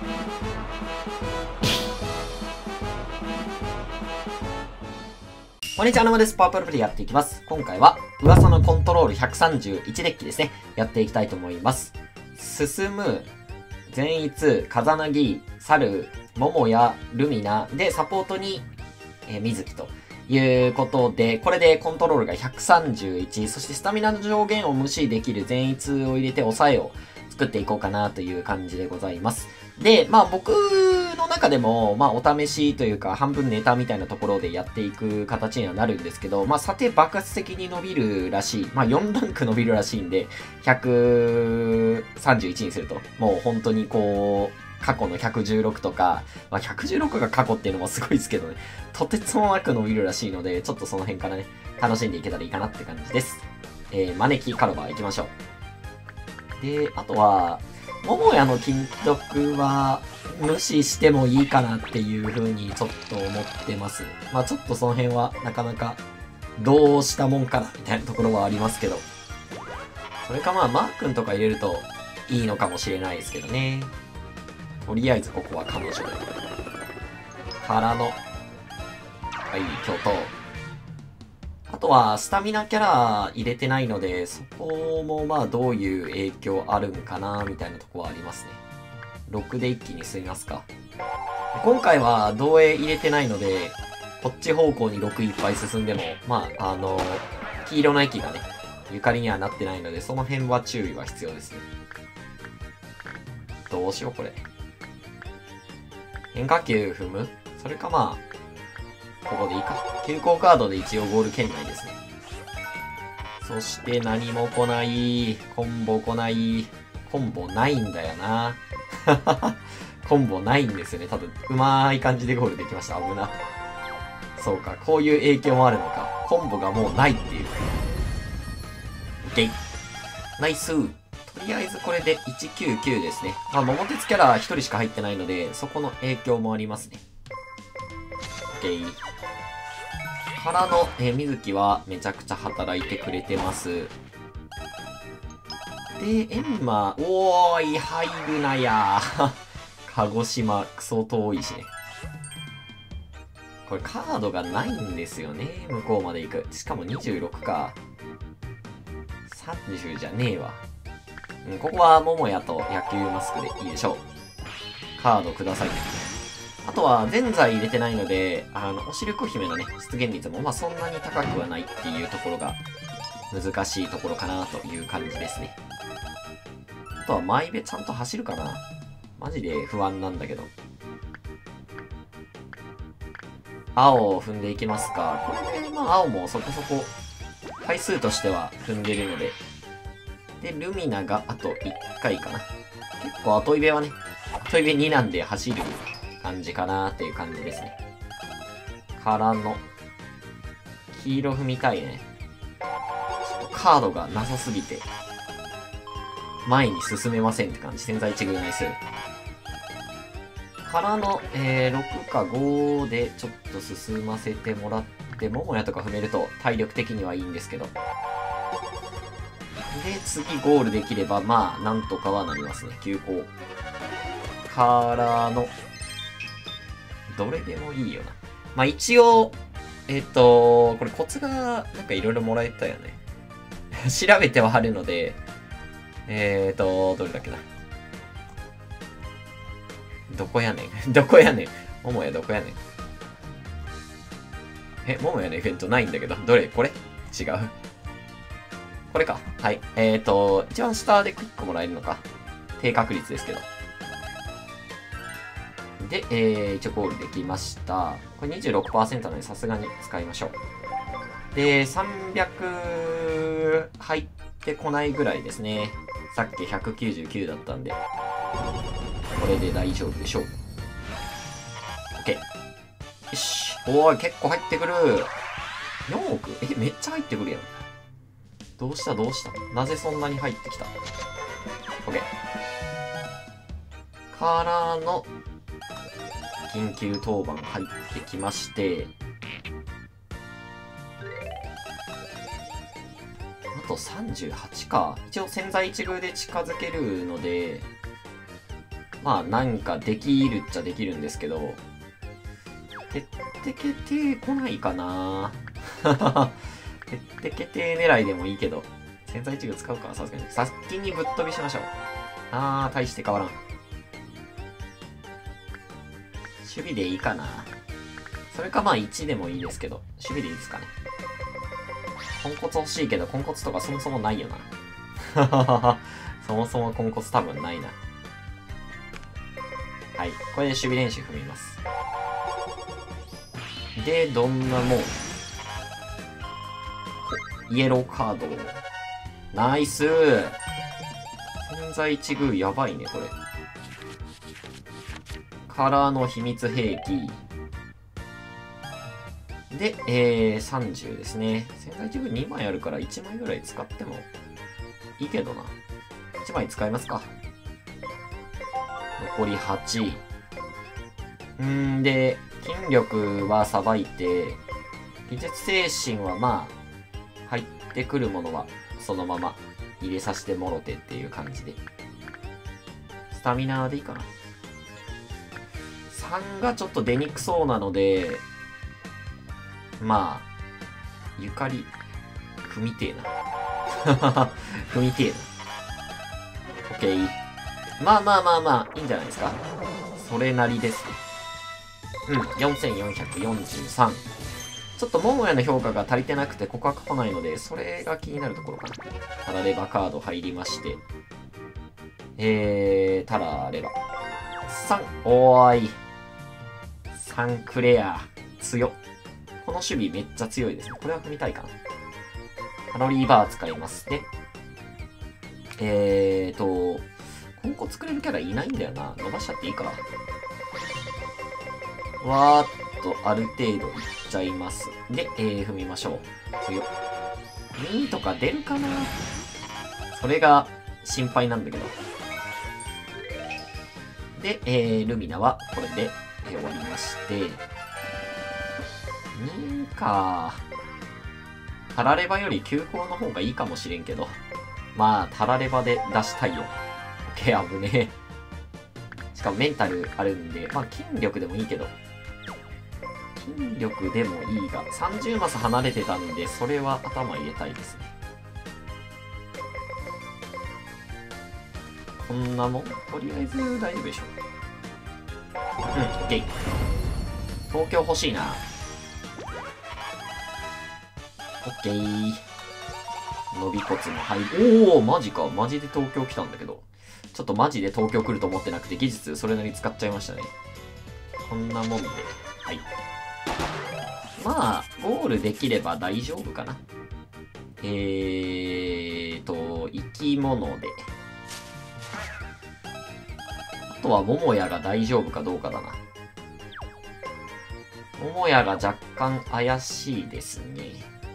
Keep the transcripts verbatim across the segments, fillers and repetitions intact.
こんにちは、沼です。パワープロプレイやっていきます。今回は、噂のコントロールひゃくさんじゅういちデッキですね。やっていきたいと思います。進む、善逸、風なぎ、猿、桃やルミナで、サポートに、えー、水木ということで、これでコントロールがひゃくさんじゅういち、そしてスタミナの上限を無視できる善逸を入れて抑えを作っていこうかなという感じでございます。で、まあ僕の中でも、まあお試しというか半分ネタみたいなところでやっていく形にはなるんですけど、まあ査定爆発的に伸びるらしい。まあよんランク伸びるらしいんで、ひゃくさんじゅういちにすると、もう本当にこう、過去のひゃくじゅうろくとか、まあひゃくじゅうろくが過去っていうのもすごいですけどね、とてつもなく伸びるらしいので、ちょっとその辺からね、楽しんでいけたらいいかなって感じです。えー、招きカロバー行きましょう。で、あとは、桃屋の金徳は無視してもいいかなっていう風にちょっと思ってます。まあちょっとその辺はなかなかどうしたもんかなみたいなところはありますけど。それかまあマー君とか入れるといいのかもしれないですけどね。とりあえずここは彼女で。からの、はい、京都。あとは、スタミナキャラ入れてないので、そこもまあどういう影響あるんかな、みたいなとこはありますね。ろくで一気に進みますか。今回は同影入れてないので、こっち方向にろくいっぱい進んでも、まあ、あの、黄色の駅がね、ゆかりにはなってないので、その辺は注意は必要ですね。どうしよう、これ。変化球踏む？それかまあ、ここでいいか。急行カードで一応ゴール圏内ですね。そして何も来ない。コンボ来ない。コンボないんだよな。コンボないんですよね。多分、うまい感じでゴールできました。危な。そうか、こういう影響もあるのか。コンボがもうないっていう。オッケー。ナイス。とりあえずこれでいちきゅうきゅうですね。まあ、桃鉄キャラひとりしか入ってないので、そこの影響もありますね。オッケー。からの、えー、水木はめちゃくちゃ働いてくれてます。で、エンマ、おーい、入るなや鹿児島、クソ遠いしね。これカードがないんですよね。向こうまで行く。しかもにじゅうろくか。さんじゅうじゃねえわ。うん、ここは桃屋と野球マスクでいいでしょう。カードくださいね。あとは、ぜんざい入れてないので、あの、おしるこ姫のね、出現率も、まあ、そんなに高くはないっていうところが、難しいところかなという感じですね。あとは、マイベちゃんと走るかな？マジで不安なんだけど。青を踏んでいきますか。これで、まあ、青もそこそこ、回数としては踏んでるので。で、ルミナがあといっかいかな。結構、後イベはね、後イベになんで走る感じかなーっていう感じですね。からの、黄色踏みたいね。ちょっとカードがなさすぎて、前に進めませんって感じ。潜在一遇ナイス。からの、えー、ろくかごでちょっと進ませてもらって、桃屋とか踏めると体力的にはいいんですけど。で、次ゴールできれば、まあ、なんとかはなりますね。急行。からの、どれでもいいよな。まあ一応、えっと、これコツがなんかいろいろもらえたよね。調べてはあるので、えっと、どれだっけな。どこやねん。どこやねん。桃屋どこやねん。え、桃屋のイベントないんだけど、どれこれ違う。これか。はい。えっと、一番下でクイックもらえるのか。低確率ですけど。で、えー、一応ゴールできました。これ にじゅうろくパーセント なのでさすがに使いましょう。で、さんびゃく入ってこないぐらいですね。さっきひゃくきゅうじゅうきゅうだったんで。これで大丈夫でしょう。OK。よし。おーい、結構入ってくる。よんおく？え、めっちゃ入ってくるやん。どうしたどうしたなぜそんなに入ってきた？ OK。からの、緊急当番入ってきまして、あとさんじゅうはちか。一応潜在一遇で近づけるので、 まあ、なんかできるっちゃできるんですけど、てってけて来ないかなてってけて狙いでもいいけど、潜在一遇使うか、さすがに。先にぶっ飛びしましょう。あー、大して変わらん。守備でいいかな。それかまあいちでもいいですけど、守備でいいですかね。ポンコツ欲しいけど、ポンコツとかそもそもないよな。そもそもポンコツ多分ないな。はい。これで守備練習踏みます。で、どんなもん。イエローカード。ナイスー。潜在一遇やばいね、これ。からの秘密兵器。で、えー、さんじゅうですね。潜在一遇にまいあるからいちまいぐらい使ってもいいけどな。いちまい使いますか。残りはち。んーで、筋力はさばいて、技術精神はまあ、入ってくるものはそのまま入れさせてもろてっていう感じで。スタミナでいいかな。さんがちょっと出にくそうなので、まあ、ゆかり、踏みてえな。踏みてえな。オッケー。まあまあまあまあ、いいんじゃないですか。それなりですね。うん、よんせんよんひゃくよんじゅうさん。ちょっと桃屋の評価が足りてなくて告白来ないので、それが気になるところかな。タラレバカード入りまして。えー、タラレバ。さん、おーい。さんクレア。強っ。この守備めっちゃ強いですね。これは踏みたいかな。カロリーバー使います。で、えーと、今後作れるキャラいないんだよな。伸ばしちゃっていいか。わーっと、ある程度いっちゃいます。で、えー、踏みましょう。強っ。にとか出るかな。それが心配なんだけど。で、えー、ルミナはこれで、えー、終わりまして、にか。タラレバより急行の方がいいかもしれんけど。まあ、タラレバで出したいよ。オッケー、危ねえ。しかもメンタルあるんで、まあ筋力でもいいけど。筋力でもいいが、さんじゅうマス離れてたんで、それは頭入れたいですね。こんなもんとりあえず大丈夫でしょ。うん、オッケー。東京欲しいな。オッケー。伸び骨も入る。おお、マジか。マジで東京来たんだけど。ちょっとマジで東京来ると思ってなくて、技術それなりに使っちゃいましたね。こんなもんで。はい。まあ、ゴールできれば大丈夫かな。えーと、生き物で。あとは、桃屋が大丈夫かどうかだな。桃屋が若干怪しいですね。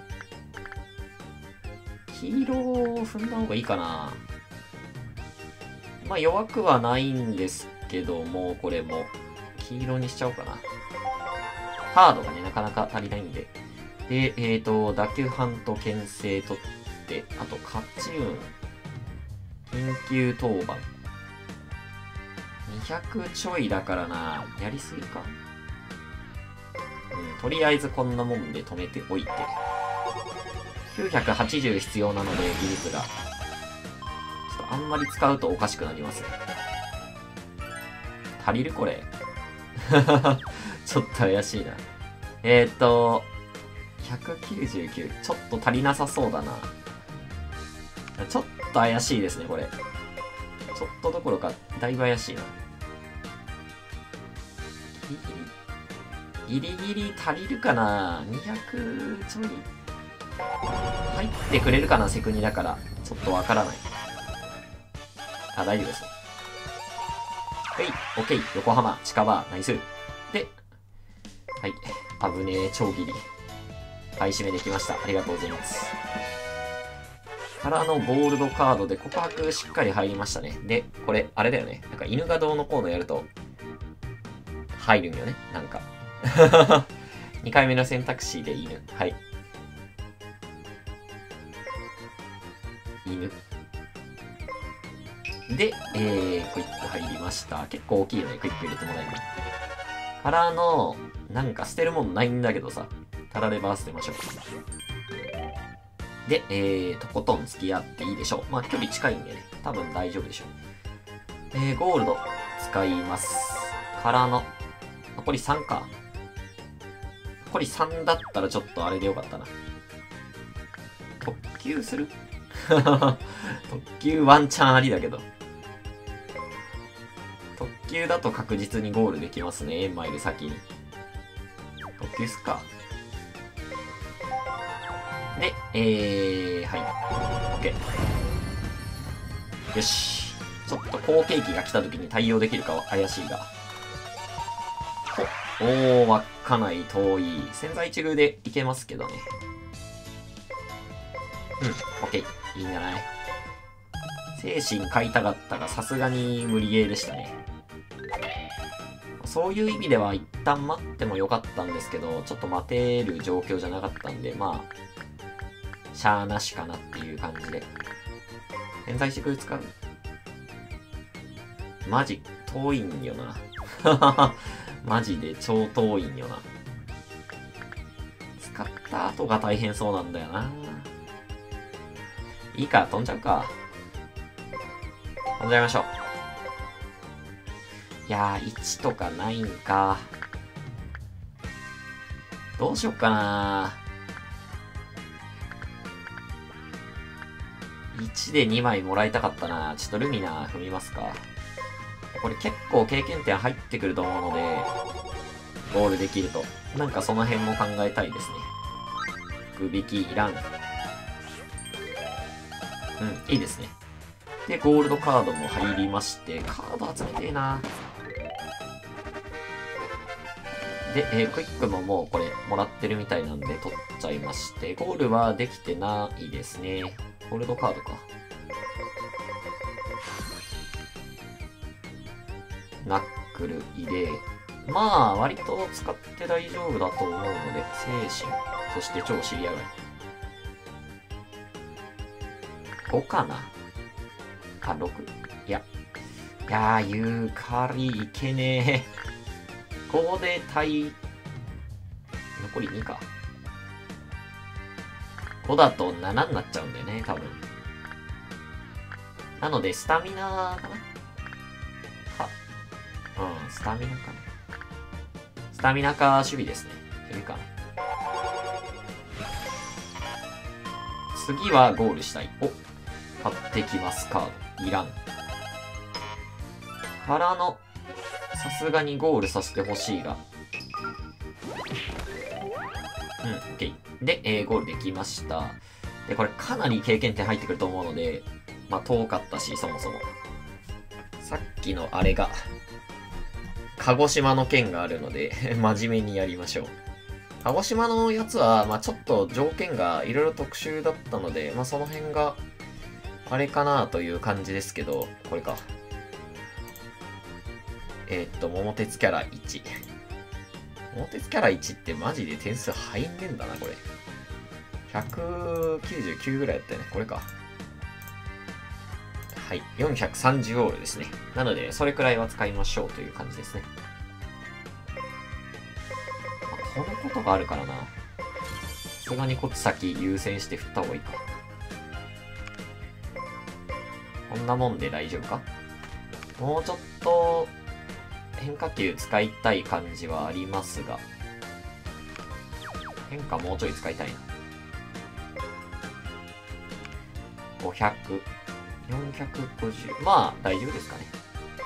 黄色を踏んだ方がいいかな。まあ弱くはないんですけども、これも黄色にしちゃおうかな。ハードがね、なかなか足りないんで。で、えっと、打球班と牽制取って、あと勝ち運。緊急当番。にひゃくちょいだからな。やりすぎか。うん、とりあえずこんなもんで止めておいて。きゅうひゃくはちじゅう必要なので、技術が。ちょっとあんまり使うとおかしくなりますね。足りるこれ。ちょっと怪しいな。えー、っと、ひゃくきゅうじゅうきゅう。ちょっと足りなさそうだな。ちょっと怪しいですね、これ。ちょっとどころか、だいぶ怪しいな。ギリギリ。ギリギリ足りるかな ?にひゃく ちょい。入ってくれるかなセクニだから。ちょっとわからない。あ、大丈夫ですね。はい、オッケー。横浜、近場、ナイス。で、はい。危ねえ、超ギリ。買い占めできました。ありがとうございます。からのゴールドカードで告白しっかり入りましたね。で、これ、あれだよね。なんか犬がどうのこうのやると、入るんよね。なんか。にかいめの選択肢で犬。はい。犬。 で、えー、クイック入りました。結構大きいよね、クイック入れてもらえるの。からの、なんか捨てるもんないんだけどさ、タラレバー捨てましょう。で、えー、とことん付き合っていいでしょう。まあ、距離近いんでね、多分大丈夫でしょう。えー、ゴールド使います。からの、残りさんか。残りさんだったらちょっとあれでよかったな。特急する特急ワンチャンありだけど。特急だと確実にゴールできますね。円マイル先に。特急すっか。で、えー、はい。OK。よし。ちょっと好景気が来た時に対応できるかは怪しいが。おー、稚内遠い。千載一遇でいけますけどね。うん、OK。いいんじゃない？精神買いたかったが、さすがに無理ゲーでしたね。そういう意味では一旦待ってもよかったんですけど、ちょっと待てる状況じゃなかったんで、まあ、しゃーなしかなっていう感じで。偏在して使う？マジ、遠いんよな。マジで超遠いんよな。使った後が大変そうなんだよな。いいか、飛んじゃうか。飛んじゃいましょう。いやー、いちとかないんか。どうしよっかな。いちでにまいもらいたかったな。ちょっとルミナ踏みますか。これ結構経験点入ってくると思うので、ゴールできると。なんかその辺も考えたいですね。福引きいらん。うん、いいですね。で、ゴールドカードも入りまして、カード集めてえな。で、えー、クイックももうこれもらってるみたいなんで取っちゃいまして、ゴールはできてないですね。ゴールドカードか。ナックル入れ。まあ、割と使って大丈夫だと思うので、精神、そして超知り上がり。ごかなあ、ろく? いや。いやー、ユーカリいけねえ。ここで対、残りにか。ごだとななになっちゃうんだよね、多分。なので、スタミナかなは、うん、スタミナかな。スタミナか、守備ですね。守備かな。次はゴールしたい。お、買ってきますカード。いらん。からの、さすがにゴールさせてほしいが。うん、OK。で、えー、ゴールできました。で、これかなり経験点入ってくると思うので、まあ遠かったし、そもそも。さっきのあれが、鹿児島の件があるので、真面目にやりましょう。鹿児島のやつは、まあちょっと条件がいろいろ特殊だったので、まあその辺が、あれかなという感じですけど、これか。えー、っと、桃鉄キャラいち。桃鉄キャラいちってマジで点数入んねんだな、これ。ひゃくきゅうじゅうきゅうぐらいやったよね。これか。はい。よんひゃくさんじゅうオールですね。なので、それくらいは使いましょうという感じですね。このことがあるからな。さすがにこっち先優先して振った方がいいか。こんなもんで大丈夫か？もうちょっと、変化球使いたい感じはありますが。変化もうちょい使いたいな。ごひゃく。よんひゃくごじゅう。まあ、大丈夫ですかね。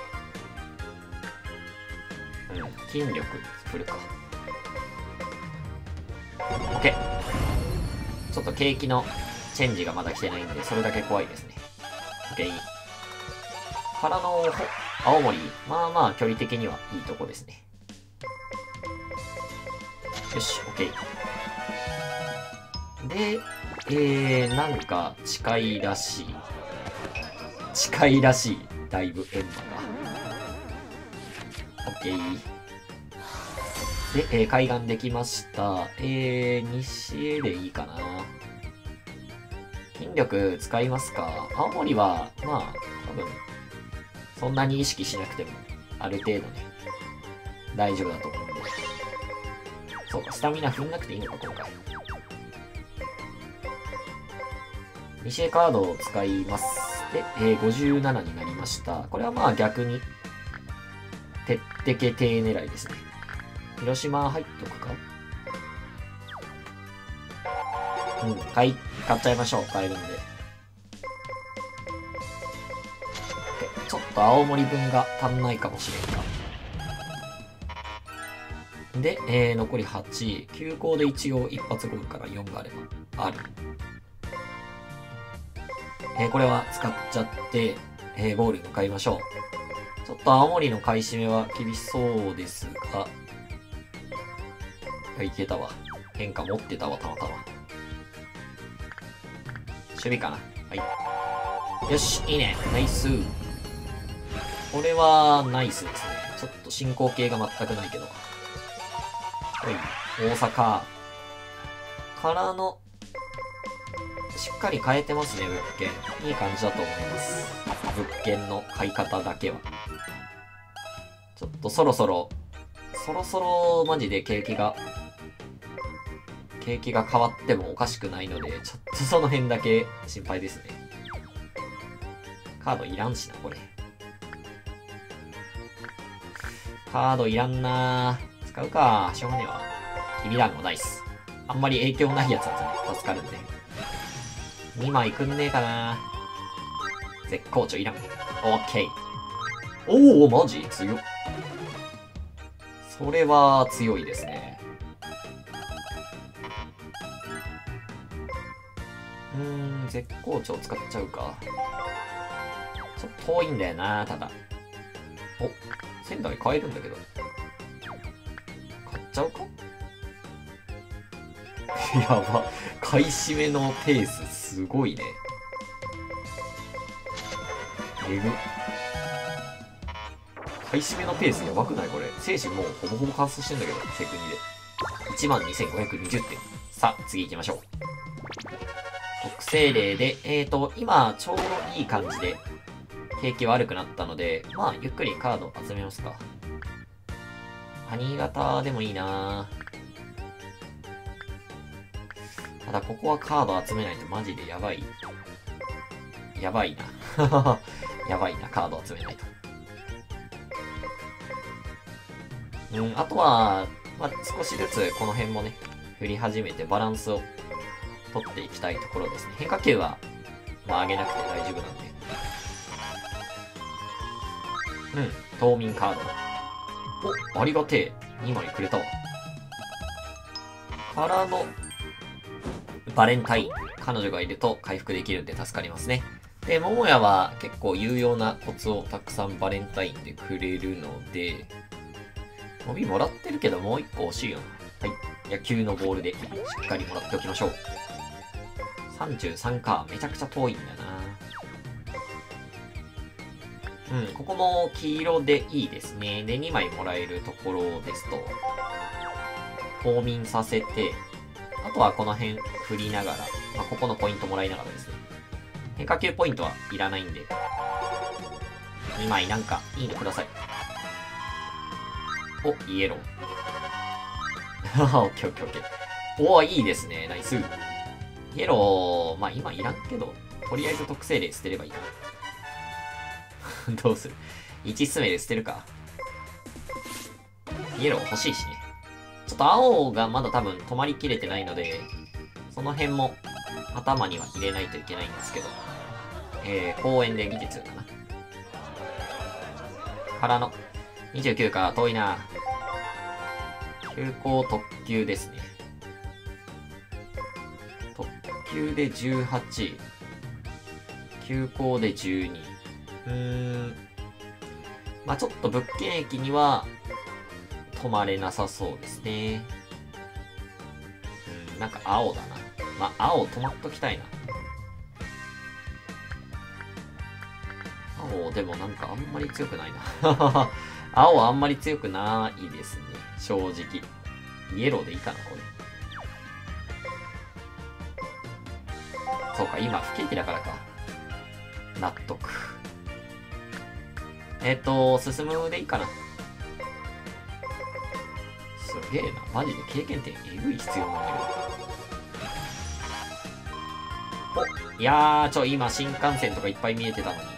うん。筋力、振るか。OK。ちょっと景気のチェンジがまだ来てないんで、それだけ怖いですね。OK。からの、青森。まあまあ、距離的にはいいとこですね。よし、OK。で、えー、なんか、近いらしい。近いらしい。だいぶ、エンマが。OK。で、えー、海岸できました。えー、西へでいいかな。筋力使いますか。青森は、まあ、多分、 そんなに意識しなくても、ある程度ね、大丈夫だと思うんで。そうか、スタミナ踏んなくていいのか、今回。にシエカードを使います。で、えー、ごじゅうななになりました。これはまあ逆に、てってけ手狙いですね。広島入っとくか。うん、買い、買っちゃいましょう。買えるんで。ちょっと青森分が足んないかもしれんか。で、えー、残りはち。急行で一応一発ゴールからよんがあれば、ある。えー、これは使っちゃって、えー、ゴールに向かいましょう。ちょっと青森の買い占めは厳しそうですが、いけたわ。変化持ってたわ、たまたま。守備かな。はい。よし、いいね。ナイス。これは、ナイスですね。ちょっと進行形が全くないけど。はい。大阪。からの、しっかり変えてますね、物件。いい感じだと思います。物件の買い方だけは。ちょっとそろそろ、そろそろマジで景気が、景気が変わってもおかしくないので、ちょっとその辺だけ心配ですね。カードいらんしな、これ。カードいらんなー。使うか。しょうがねえわ。君らのナイス。あんまり影響ないやつだとね、助かるんで。にまいくんねえかな。絶好調いらん。オッケー。おお、マジ強っ。それは強いですね。うーん、絶好調使っちゃうか。ちょっと遠いんだよな、ただ。お、仙台買えるんだけど。買っちゃうかやば。買い占めのペースすごいね。えぐ。買い占めのペースやばくないこれ。精神もうほぼほぼ完走してんだけど、セクニで。いちまんにせんごひゃくにじゅってん。さあ、次行きましょう。特性例で、えーと、今、ちょうどいい感じで、景気悪くなったので、まあ、ゆっくりカード集めますか。あ、新潟でもいいなただ、ここはカード集めないとマジでやばい。やばいな。やばいな、カード集めないと。うん、あとは、まあ、少しずつこの辺もね、振り始めてバランスを取っていきたいところですね。変化球は、まあ、上げなくて大丈夫なんで。うん、冬眠カード。お、ありがてえ。にまいくれたわ。からの、バレンタイン。彼女がいると回復できるんで助かりますね。で、桃屋は結構有用なコツをたくさんバレンタインでくれるので、帯もらってるけどもう一個欲しいよな。はい。野球のボールでしっかりもらっておきましょう。さんじゅうさんか。めちゃくちゃ遠いんだな。うん、ここも黄色でいいですね。で、にまいもらえるところですと、冬眠させて、あとはこの辺振りながら、まあ、ここのポイントもらいながらですね。変化球ポイントはいらないんで、にまいなんかいいのください。お、イエロー。オッケーオッケーオッケー。おー、いいですね。ナイス。イエロー、まあ今いらんけど、とりあえず特性例捨てればいいかな。どうする ?いち 進めで捨てるか。イエロー欲しいしね。ちょっと青がまだ多分止まりきれてないので、その辺も頭には入れないといけないんですけど。えー、公園で技術かな。からの、にじゅうきゅうか、遠いな。急行特急ですね。特急でじゅうはち。急行でじゅうに。うーん。まあちょっと物件駅には止まれなさそうですね。うん、なんか青だな。まあ青止まっときたいな。青でもなんかあんまり強くないな。青あんまり強くないですね。正直。イエローでいいかな、これ。そうか、今不景気だからか。納得。 えっと、進むでいいかな。すげえな。マジで経験点えぐい必要なんだけど。お、いやー、ちょ、今新幹線とかいっぱい見えてたのに。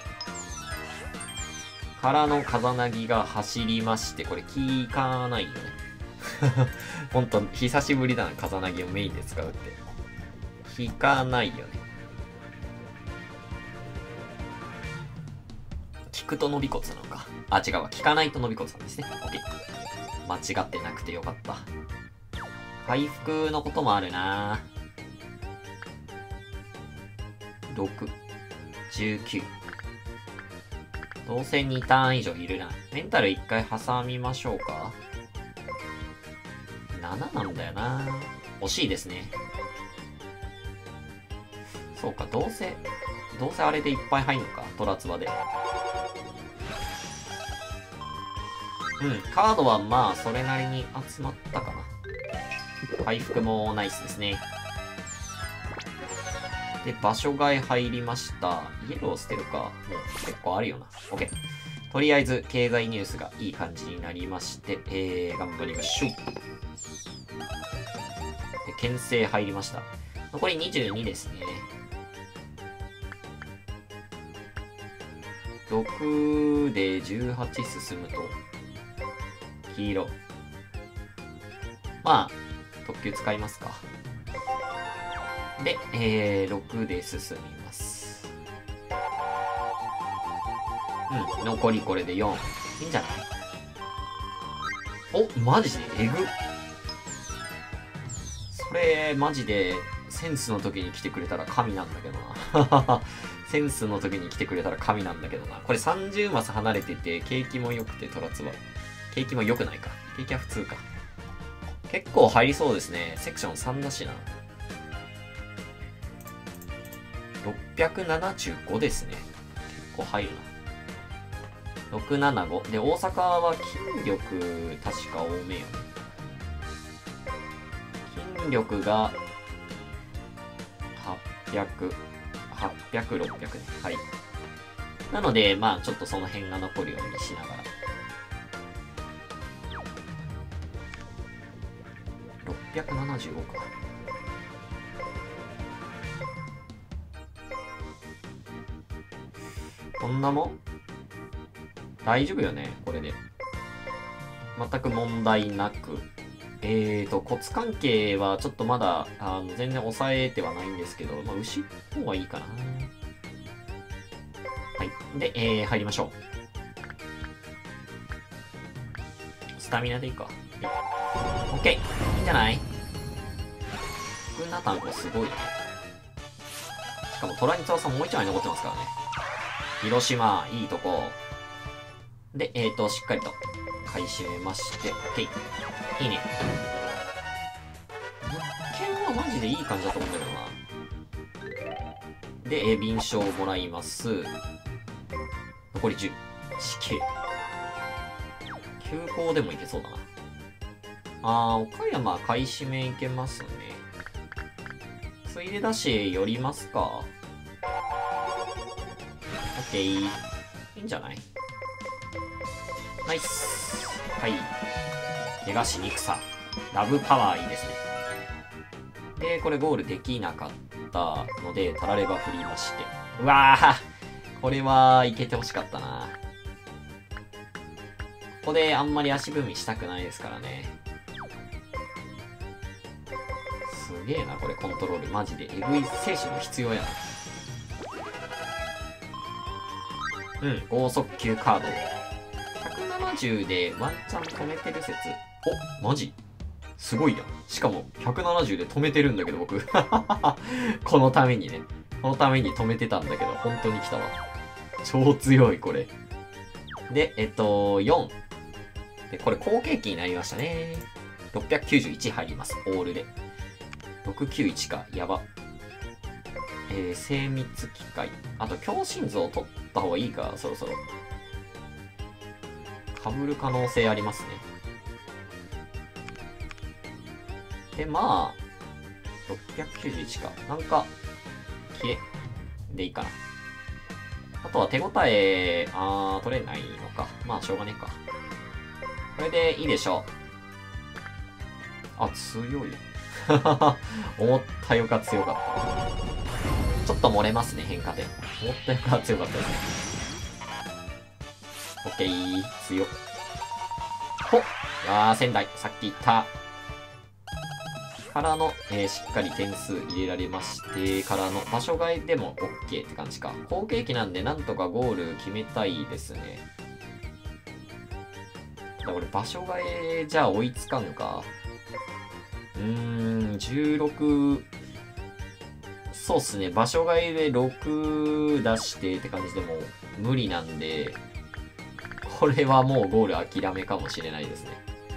からの風なぎが走りまして、これ効かないよね。ほんと、久しぶりだな、風なぎをメインで使うって。効かないよね。効くと伸び骨なのか。あ、違うわ。効かないと伸び骨なんですね。オッケー。間違ってなくてよかった。回復のこともあるな。ろく、じゅうきゅう。どうせにターン以上いるな。メンタルいっかい挟みましょうか。なななんだよな。惜しいですね。そうか、どうせ、どうせあれでいっぱい入んのか。トラツバで。うん、カードはまあ、それなりに集まったかな。回復もナイスですね。で、場所替え入りました。イエロー捨てるか。もう結構あるよな。OK。とりあえず、経済ニュースがいい感じになりまして、えー、頑張りましょう。で、牽制入りました。残りにじゅうにですね。ろくでじゅうはち進むと、黄色。まあ、特急使いますか。で、えー、ろくで進みます。うん、残りこれでよん。いいんじゃない？お、マジでえぐ。それ、マジで、センスの時に来てくれたら神なんだけどな。センスの時に来てくれたら神なんだけどな。これさんじゅうマス離れてて、景気も良くて、トラツバ。景気も良くないか。景気は普通か。結構入りそうですね。セクションさんだしな。ろっぴゃくななじゅうごですね。結構入るな。ろくななご。で、大阪は筋力、確か多めよね。筋力が、はっぴゃく、はっぴゃく、ろっぴゃくね。はい。なので、まあ、ちょっとその辺が残るようにしながら。ろっぴゃくななじゅうごか。こんなもん大丈夫よね、これで。全く問題なく。えーと、骨関係はちょっとまだ、あの、全然抑えてはないんですけど、まあ、牛の方がいいかな。はい。で、えー、入りましょう。スタミナでいいか。オッケー。いいんじゃない？ふくなたんこすごいね。しかも、トラニツワさんもう一枚残ってますからね。広島、いいとこ。で、えーと、しっかりと買い占めまして、OK。いいね。物件はマジでいい感じだと思うんだけどな。で、えー、便証をもらいます。残りじゅう。死刑。急行でもいけそうだな。あー、岡山買い占めいけますね。ついでだし、寄りますか。オッケー。いいんじゃない？ナイス。はい。怪我しにくさ。ラブパワーいいですね。で、これゴールできなかったので、タラレバ振りまして。うわー、これはいけてほしかったな。ここであんまり足踏みしたくないですからね。すげえな、これコントロール。マジでえぐい精神も必要やな。うん、剛速球カード。ひゃくななじゅうでワンチャン止めてる説。お、マジすごいやん。しかもひゃくななじゅうで止めてるんだけど僕。このためにね。このために止めてたんだけど、本当に来たわ。超強い、これ。で、えっと、よん。で、これ後継機になりましたね。ろっぴゃくきゅうじゅういち入ります。オールで。ろくきゅういちか。やば。えー、精密機械。あと、強心臓を取った方がいいか、そろそろ。かぶる可能性ありますね。で、まあ、ろっぴゃくきゅうじゅういちか。なんか、消えでいいかな。 あとは手応え、あー、取れないのか。まあ、しょうがねえか。これでいいでしょう。あ、強い。思ったよか強かった。ちょっと漏れますね、変化点。思ったよか強かったですね。オッケー、強っ。ほっ。あー、仙台、さっき言った。からの、えー、しっかり点数入れられまして、からの場所替えでも OK って感じか。好景気なんでなんとかゴール決めたいですね。だこれ場所替えじゃあ追いつかんか。うーん、じゅうろく、そうっすね。場所替えでろく出してって感じでも無理なんで、これはもうゴール諦めかもしれないですね。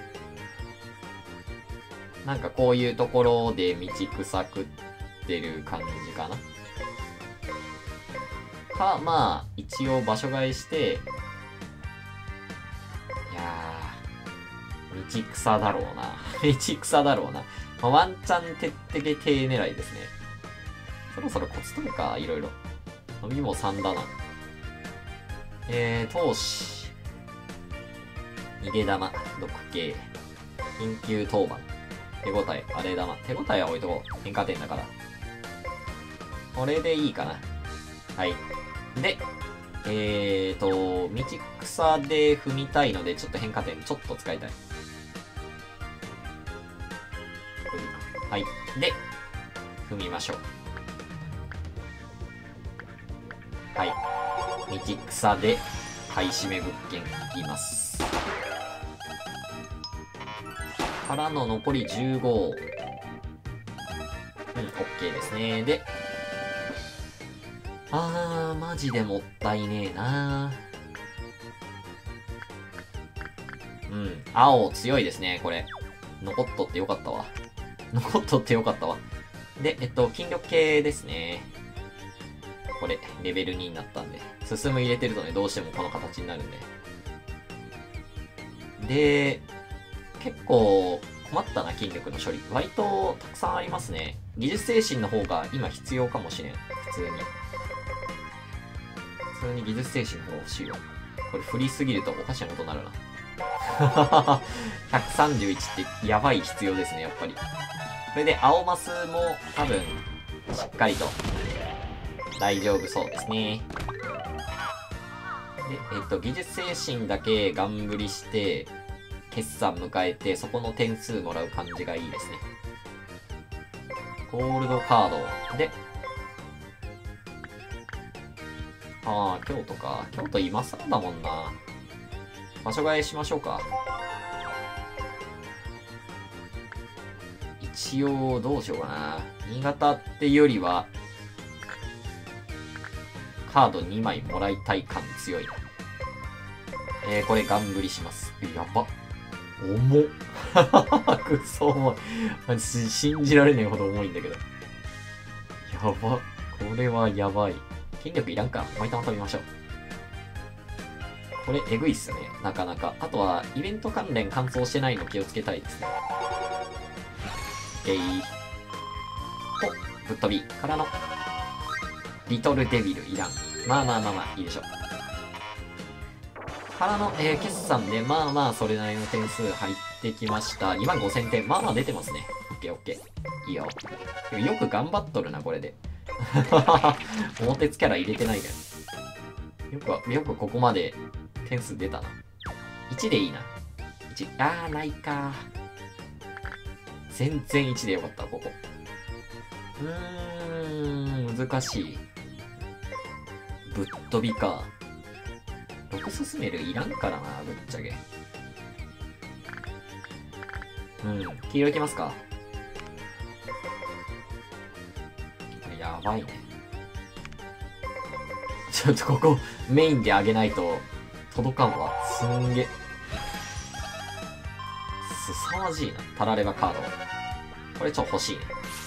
なんかこういうところで道草食ってる感じかな。か、まあ、一応場所替えして、いやー、道草だろうな。道草だろうな。まあ、ワンチャンてってけ手狙いですね。そろそろコツ取るか、いろいろ。伸びもさんだな。えー、投資。逃げ玉、毒系。緊急当番。手応え、あれ玉。手応えは置いとこう。変化点だから。これでいいかな。はい。で、えーと、道草で踏みたいので、ちょっと変化点ちょっと使いたい。はい。で、踏みましょう。はい。道草で買い占め物件いきます。からの残りじゅうご。うん、OK ですね。で、あー、マジでもったいねえなー。うん、青強いですね、これ。残っとってよかったわ。残っとってよかったわ。で、えっと、筋力系ですね。これ、レベルにになったんで。進む入れてるとね、どうしてもこの形になるんで。で、結構困ったな、筋力の処理。割とたくさんありますね。技術精神の方が今必要かもしれん。普通に。普通に技術精神の方が欲しいわ。これ振りすぎるとおかしなことになるな。ひゃくさんじゅういちってやばい必要ですね、やっぱり。これで青マスも多分、しっかりと大丈夫そうですね。で、えっと、技術精神だけガン振りして、決算迎えて、そこの点数もらう感じがいいですね。ゴールドカード。で、ああ、京都か。京都今更だもんな。場所替えしましょうか。一応、どうしようかな。新潟ってよりは、カードにまいもらいたい感強いな。えー、これガン振りします。やば。重っ。くそ重い。マジ信じられねえほど重いんだけど。やば。これはやばい。筋力いらんか。巻いたま飛びましょう。これ、えぐいっすね。なかなか。あとは、イベント関連乾燥してないの気をつけたいですね。えい。ほ、ぶっ飛び。からの、リトルデビルいらん。まあまあまあまあ、いいでしょう。からの、えー、決算で、まあまあ、それなりの点数入ってきました。にまんごせんてん。まあまあ出てますね。オッケーオッケー。いいよ。よく頑張っとるな、これで。表つキャラ入れてないけど。よく、よくここまで点数出たな。いちでいいな。いち。あー、ないか。全然いちでよかった、ここ。うーん、難しい。ぶっ飛びか。ろく進めるいらんからな、ぶっちゃけ。うん、黄色いきますか。やばいね。ちょっとここ、メインで上げないと、届かんわ。すんげ。すさまじいな。タラレバカード。これちょっと欲しいね。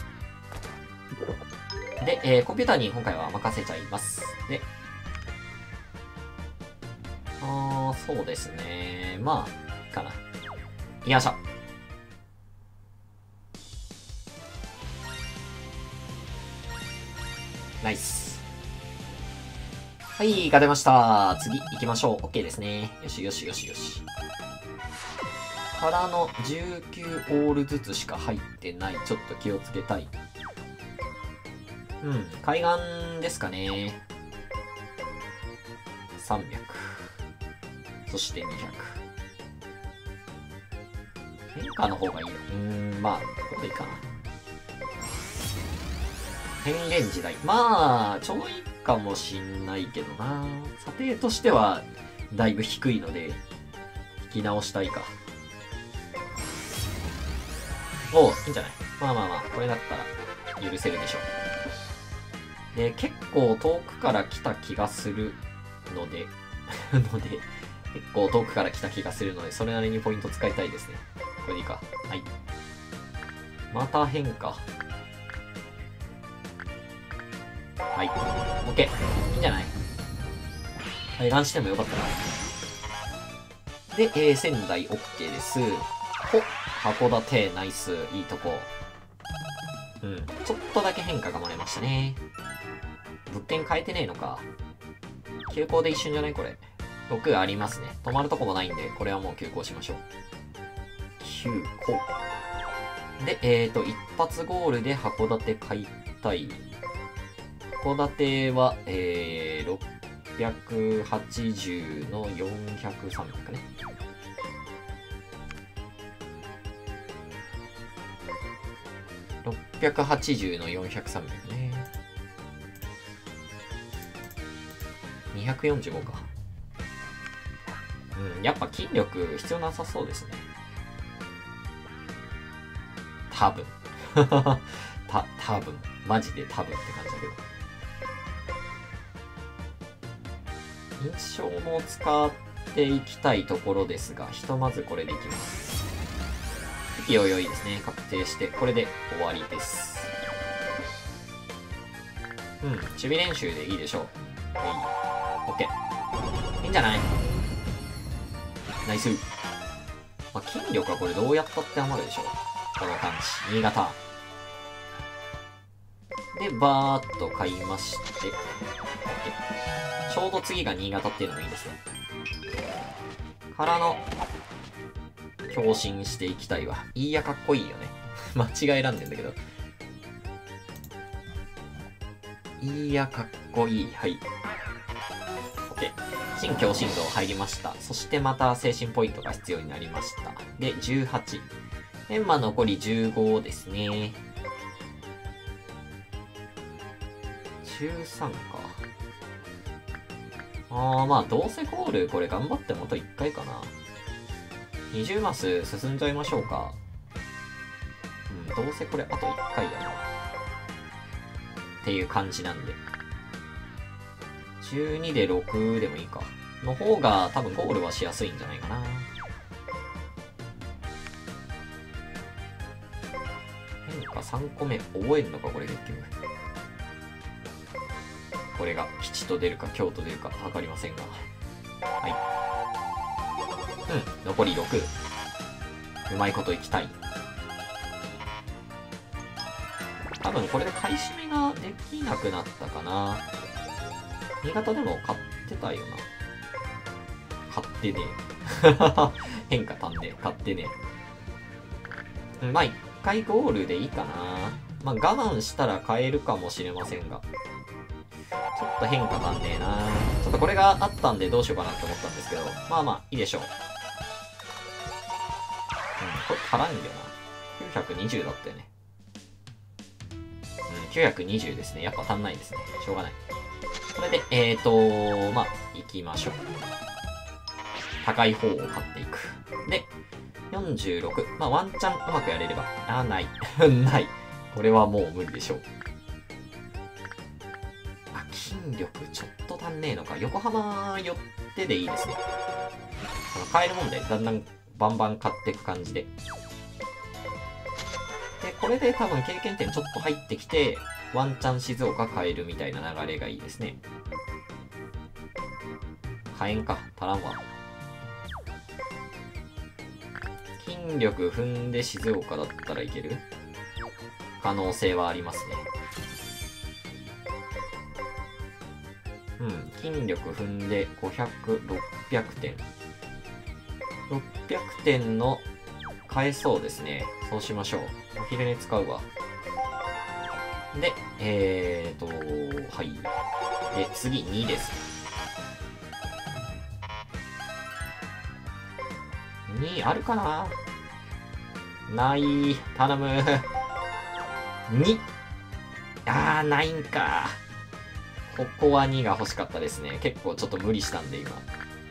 で、えー、コンピューターに今回は任せちゃいます。で、あー、そうですね。まあ、かな。よいしょ。ナイス。 はい、が出ました。次行きましょう。OK ですね。よしよしよしよし。からのじゅうきゅうオールずつしか入ってない。ちょっと気をつけたい。うん、海岸ですかね。さんびゃく。そしてにひゃく。変化の方がいいの。うーん、まあ、ここでいいかな。変幻時代。まあ、ちょうどいいかもしんないけどな。査定としては、だいぶ低いので、引き直したいか。おう、いいんじゃない？まあまあまあ、これだったら許せるでしょう。で、結構遠くから来た気がするので、ので、結構遠くから来た気がするので、それなりにポイント使いたいですね。これでいいか。はい。また変化。はい。OK。いいんじゃない？対岸してもよかったな。で、えー、仙台 OK です。ほ、函館ナイス。いいとこ。うん。ちょっとだけ変化が漏れましたね。物件変えてねえのか。急行で一瞬じゃないこれ。ろくありますね。止まるとこもないんで、これはもう急行しましょう。急行。で、えーと、一発ゴールで函館買いたい。函館は、えー、ろっぴゃくはちじゅうのよんひゃく、さんびゃくね。ろっぴゃくはちじゅうのよんひゃく、さんびゃくね。にひゃくよんじゅうごか。うん、やっぱ筋力必要なさそうですね。多分。た、多分。マジで多分って感じだけど。印象も使っていきたいところですが、ひとまずこれでいきます。いよいよいいですね。確定して、これで終わりです。うん、守備練習でいいでしょう。はい。OK。いいんじゃない？ナイス。まあ、筋力はこれどうやったって余るでしょう。この感じ。新潟。で、バーっと買いまして、OK。ちょうど次が新潟っていうのもいいですね。からの、強振していきたいわ。いいや、かっこいいよね。間違い選んでんだけど。いいや、かっこいい。はい。OK。新強振動入りました。そしてまた精神ポイントが必要になりました。で、じゅうはち。エンマ残りじゅうごですね。じゅうさんか。あー、まあ、どうせゴール、これ頑張ってもあといっかいかな。にじゅうマス進んじゃいましょうか。うん、どうせこれあといっかいだな。っていう感じなんで。じゅうにでろくでもいいか。の方が多分ゴールはしやすいんじゃないかな。変化さんこめ覚えるのかこれ結局。これが吉と出るか京と出るかわかりませんが。はい。うん、残りろく。うまいこといきたい。多分これで買い占めができなくなったかな。新潟でも買ってたよな。買ってねえ。変化足んねえ。買ってねえ。まあ一回ゴールでいいかな。まあ我慢したら買えるかもしれませんが。ちょっと変化足んねえな。ちょっとこれがあったんでどうしようかなって思ったんですけど。まあまあいいでしょう。うん、これ足らんだよな。きゅうひゃくにじゅうだったよね。うん、きゅうひゃくにじゅうですね。やっぱ足んないですね。しょうがない。これで、えーとまあ、行きましょう。高い方を買っていく。で、よんじゅうろく。まあ、ワンチャンうまくやれれば。あー、ない。ない。これはもう無理でしょう。あ、筋力ちょっと足んねえのか。横浜寄ってでいいですね。あの、買えるもんで、だんだんバンバン買っていく感じで。で、これで多分経験点ちょっと入ってきて、ワンチャン静岡変えるみたいな流れがいいですね。変えんか。足らんわ。筋力踏んで静岡だったらいける可能性はありますね。 うん、筋力踏んでごひゃく、ろっぴゃくてん。ろっぴゃくてんの買えそうですね。そうしましょう。お昼寝使うわ。で、えーと、はい。で、次にです。にあるかな？ない。頼む。に。あー、ないんか。ここはにが欲しかったですね。結構ちょっと無理したんで、今。こ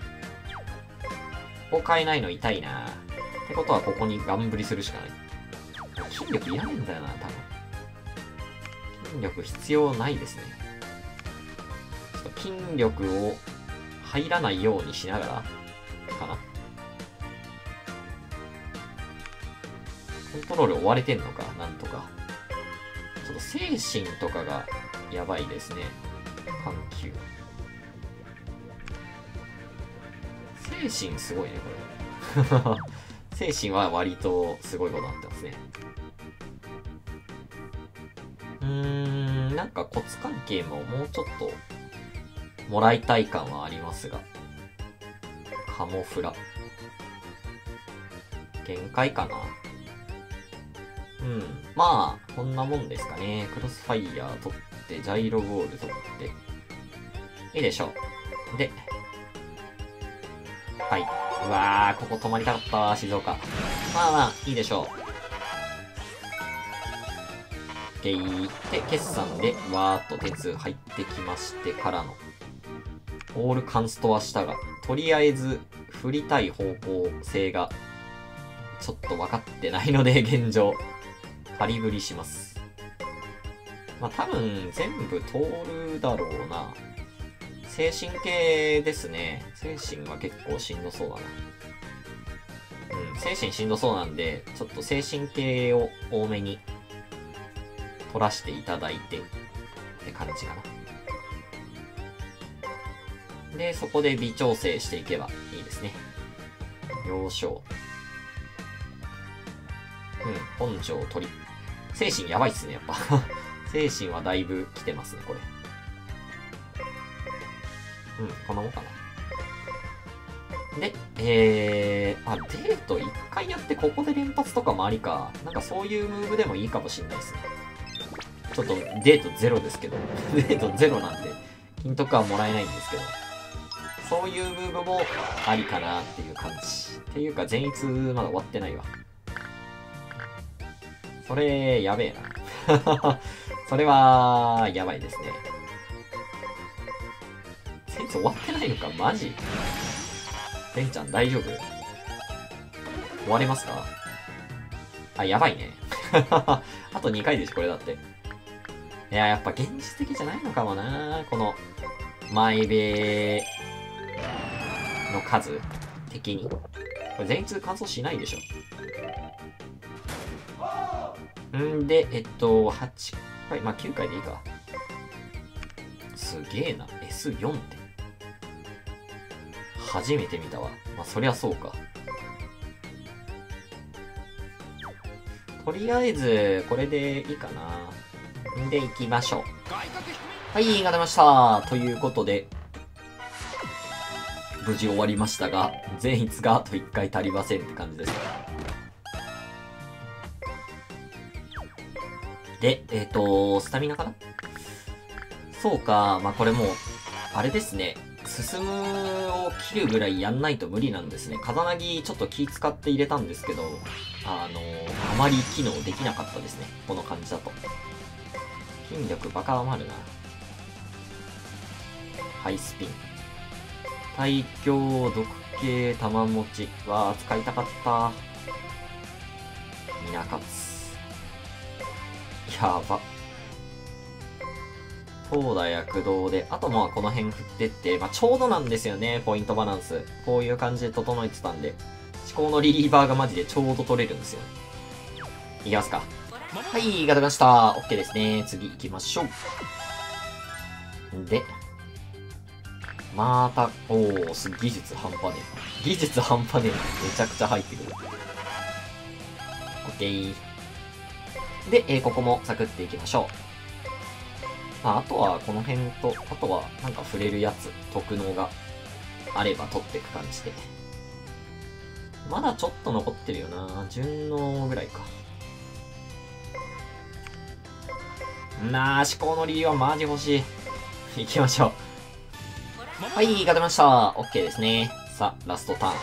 こ買えないの痛いな。ってことはここにガンブリするしかない。筋力いらねえんだよな、多分。筋力必要ないですね。ちょっと筋力を入らないようにしながら、かな。コントロール追われてんのか、なんとか。ちょっと精神とかがやばいですね。緩急。精神すごいね、これ。精神は割とすごいことになってますね。うーん、なんかコツ関係ももうちょっともらいたい感はありますが。カモフラ。限界かな。うん。まあ、こんなもんですかね。クロスファイヤー取って、ジャイロボール取って。いいでしょう。で。はい。うわー、ここ止まりたかった、静岡。まあまあ、いいでしょう。で、で、決算で、わーっと鉄入ってきましてからの、オールカンストはしたが、とりあえず、振りたい方向性が、ちょっと分かってないので、現状。仮振りします。まあ多分全部通るだろうな。精神系ですね。精神は結構しんどそうだな。うん、精神しんどそうなんで、ちょっと精神系を多めに取らせていただいてって感じかな。で、そこで微調整していけばいいですね。要所。うん、本性取り。精神やばいっすね、やっぱ。精神はだいぶ来てますね、これ。うん、こんなもんかな。で、えー、あ、デート一回やってここで連発とかもありか。なんかそういうムーブでもいいかもしんないですね。ちょっとデートゼロですけど。デートゼロなんで、金とかはもらえないんですけど。そういうムーブもありかなっていう感じ。っていうか、前逸まだ終わってないわ。それ、やべえな。それは、やばいですね。前逸終わってないのかマジベンちゃん大丈夫？終われますか？あ、やばいね。あとにかいでしょ、これだって。いや、やっぱ現実的じゃないのかもな。この、マイベの数的に。これ全員完走しないでしょ。んで、えっと、はちかい、まあきゅうかいでいいか。すげえな。エスよん って。初めて見たわ。まあそりゃそうか。とりあえず、これでいいかな。んで、行きましょう。はい、が出ました。ということで、無事終わりましたが、善逸があといっかい足りませんって感じです。で、えっと、スタミナかな？そうか、まあこれもう、あれですね。進むを切るぐらいやんないと無理なんですね。風なぎちょっと気使って入れたんですけど、あの、あまり機能できなかったですね。この感じだと。筋力バカ余るな。ハイスピン。対強、毒系、玉持ち。わー、使いたかった。みなかつ。やば。東大躍動で、あとまあこの辺振ってって、まあちょうどなんですよね、ポイントバランス。こういう感じで整えてたんで、思考のリリーバーがマジでちょうど取れるんですよ。いきますか。はい、が出ました。OK ですね。次行きましょう。で、また、おー、す技術半端ねえ。技術半端ねえ。めちゃくちゃ入ってくる。OK。で、えー、ここもサクっていきましょう。 まあ、あとはこの辺と、あとはなんか触れるやつ、特能があれば取っていく感じで。まだちょっと残ってるよな。順応ぐらいか。なあ、思考の理由はマジ欲しい。行きましょう。はい、勝てました。OK ですね。さあ、ラストターン。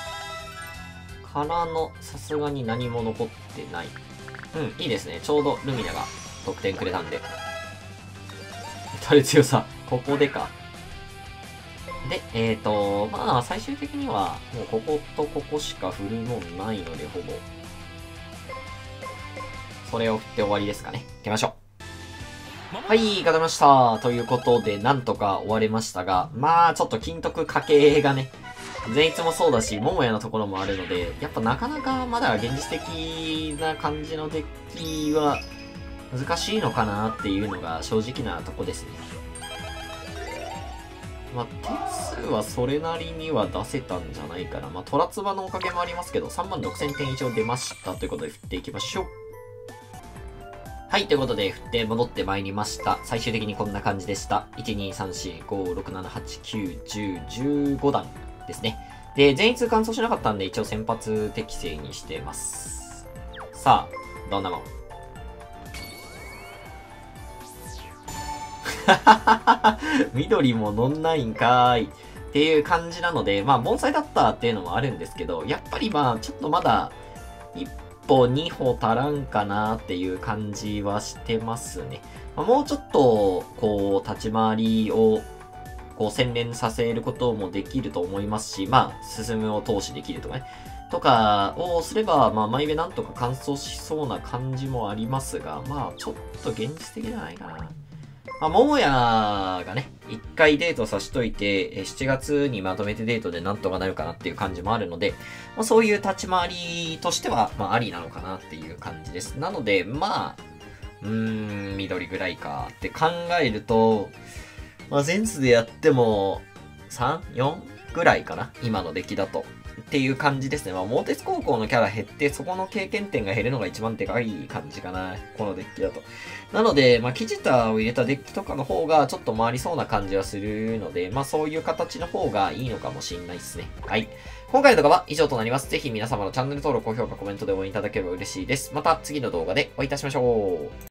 からの、さすがに何も残ってない。うん、いいですね。ちょうどルミナが得点くれたんで。打たれ強さ、ここでか。で、えーと、まあ、最終的には、もうこことここしか振るもんないので、ほぼ。それを振って終わりですかね。行きましょう。はい、勝てました。ということで、なんとか終われましたが、まあ、ちょっと金徳家系がね、善逸もそうだし、桃屋のところもあるので、やっぱなかなかまだ現実的な感じのデッキは難しいのかなっていうのが正直なとこですね。まあ、点数はそれなりには出せたんじゃないかな。まあ、トラツバのおかげもありますけど、さんまんろくせんてん以上出ましたということで振っていきましょう。はい、ということで振って戻ってまいりました。最終的にこんな感じでした。いち、に、さん、し、ご、ろく、なな、はち、きゅう、じゅう、じゅうごだんですね。で、全逸完走しなかったんで一応先発適正にしてます。さあ、どんなもん。緑も乗んないんかーい。っていう感じなので、まあ、盆栽だったっていうのもあるんですけど、やっぱりまあ、ちょっとまだ、一歩二歩足らんかなっていう感じはしてますね。まあ、もうちょっと、こう、立ち回りを、こう、洗練させることもできると思いますし、まあ、進むを投資できるとかね。とかをすれば、まあ、毎べなんとか完走しそうな感じもありますが、まあ、ちょっと現実的じゃないかな。まあ、桃屋がね、一回デートさしといて、しちがつにまとめてデートでなんとかなるかなっていう感じもあるので、まあ、そういう立ち回りとしては、まあ、ありなのかなっていう感じです。なので、まあ、うーん、緑ぐらいかって考えると、まあ、ゼンツでやっても、さん、よんぐらいかな今の出来だと。っていう感じですね。まあ、モーテス高校のキャラ減って、そこの経験点が減るのが一番でかい感じかな。このデッキだと。なので、まあ、キジタを入れたデッキとかの方がちょっと回りそうな感じはするので、まあ、そういう形の方がいいのかもしれないですね。はい。今回の動画は以上となります。ぜひ皆様のチャンネル登録、高評価、コメントで応援いただければ嬉しいです。また次の動画でお会いいたしましょう。